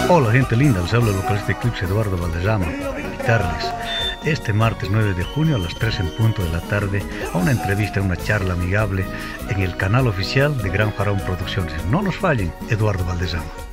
Hola gente linda, les habla el vocalista Eclipse Eduardo Valderrama para invitarles este martes 9 de junio a las 3 en punto de la tarde a una entrevista, una charla amigable en el canal oficial de Gran Faraón Producciones. No nos fallen, Eduardo Valderrama.